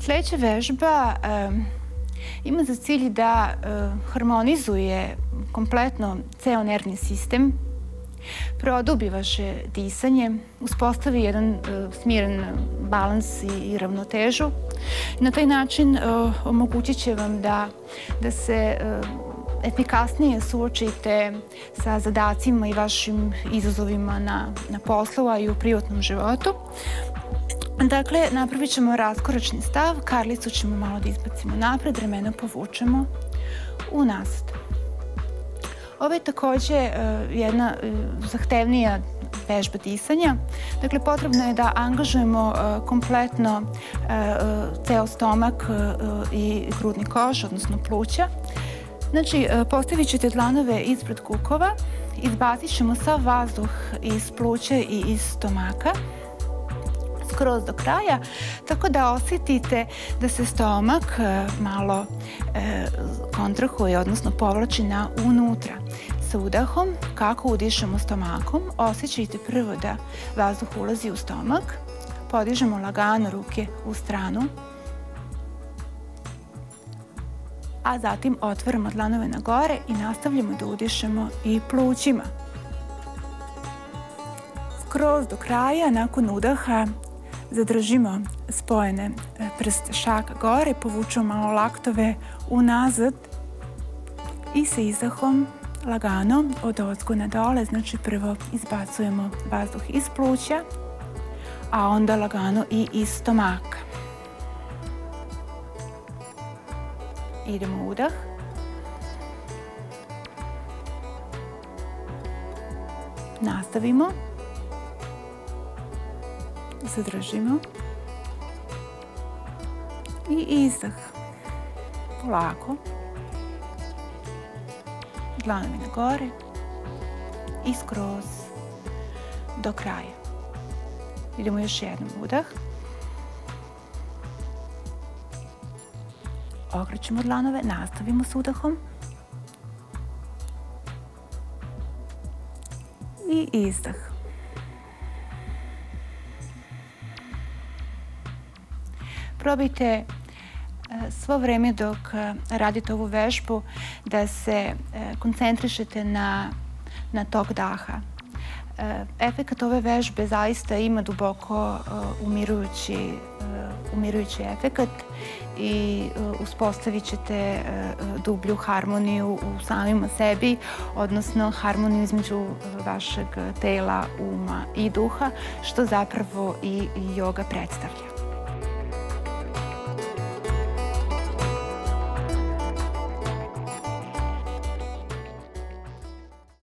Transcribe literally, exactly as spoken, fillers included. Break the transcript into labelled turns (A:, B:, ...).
A: Sljedeća vežba ima za cilj da harmonizuje kompletno ceo nervni sistem, produbi vaše disanje, uspostavi jedan smiren balans i ravnotežu. Na taj način omogućit će vam da se efikasnije suočite sa zadacima i vašim izazovima na poslu, a i u privatnom životu. Dakle, napravit ćemo raskoračni stav, karlicu ćemo malo da izbacimo napred, ramena povučemo unazad. Ovo je takođe jedna zahtevnija vežba disanja. Dakle, potrebno je da angažujemo kompletno ceo stomak i grudni koš, odnosno pluća. Znači, postavit ćete dlanove ispred kukova, izbacit ćemo sav vazduh iz pluća i iz stomaka skroz do kraja, tako da osjetite da se stomak malo kontrahuje, odnosno povlači na unutra. Sa udahom, kako udišemo stomakom, osjećajte prvo da vazduh ulazi u stomak, podižemo lagano ruke u stranu, a zatim otvaramo dlanove na gore i nastavljamo da udišemo i plućima. Skroz do kraja, nakon udaha, zadržimo spojene prste šaka gore, povučemo malo laktove unazad i sa izdahom lagano od ozgo na dole, znači prvo izbacujemo vazduh iz pluća, a onda lagano i iz stomaka. Idemo udah. Nastavimo. Zadržimo. I izdah. Polako. Dlanovi na gore. I skroz do kraja. Idemo još jednom udah. Okrećemo dlanove, nastavimo s udahom. I izdah. Probajte svo vreme dok radite ovu vežbu da se koncentrišete na tok daha. Efekat ove vežbe zaista ima duboko umirujući efekat i uspostavit ćete dublju harmoniju u samima sebi, odnosno harmoniju između vašeg tela, uma i duha, što zapravo i joga predstavlja.